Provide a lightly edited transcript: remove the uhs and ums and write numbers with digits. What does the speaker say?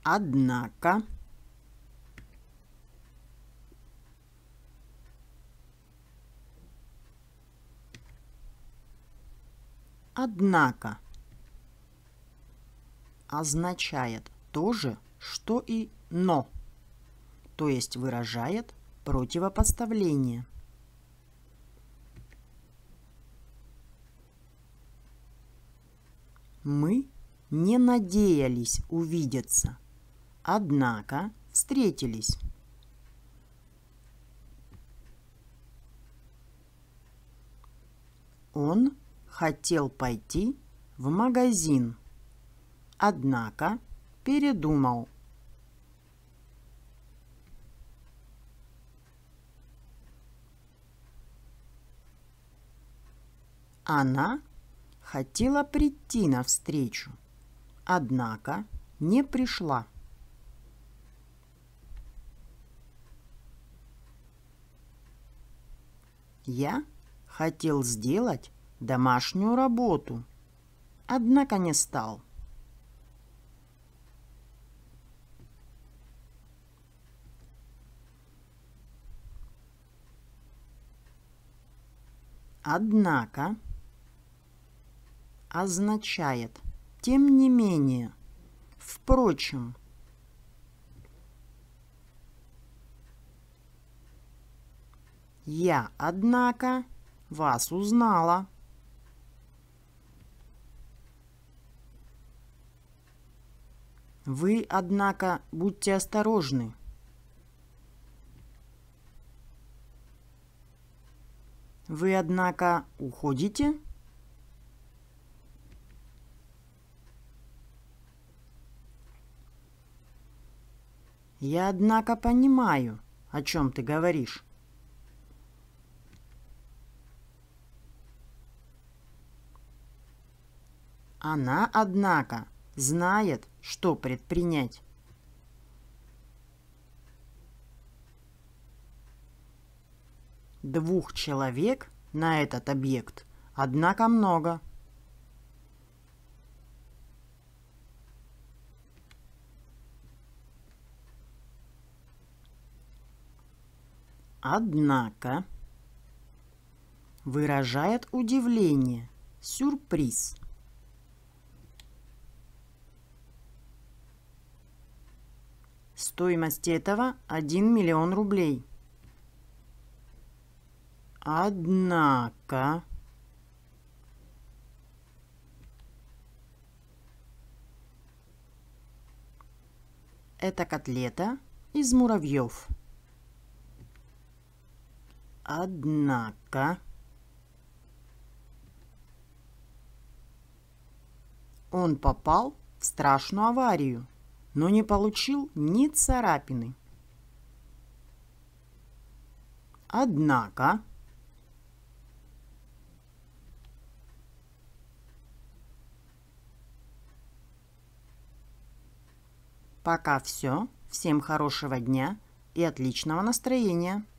однако, однако означает то же, что и но, то есть выражает противопоставление. Мы не надеялись увидеться, однако встретились. Он хотел пойти в магазин, однако передумал. Она хотела прийти навстречу, однако не пришла. Я хотел сделать домашнюю работу, однако не стал. Однако означает тем не менее, впрочем. Я, однако, вас узнала. Вы, однако, будьте осторожны. Вы, однако, уходите? Я, однако, понимаю, о чем ты говоришь. Она, однако, знает, что предпринять. Двух человек на этот объект, однако, много. Однако выражает удивление, сюрприз. Стоимость этого 1 миллион рублей. Однако это котлета из муравьев. Однако он попал в страшную аварию, но не получил ни царапины. Однако пока все. Всем хорошего дня и отличного настроения.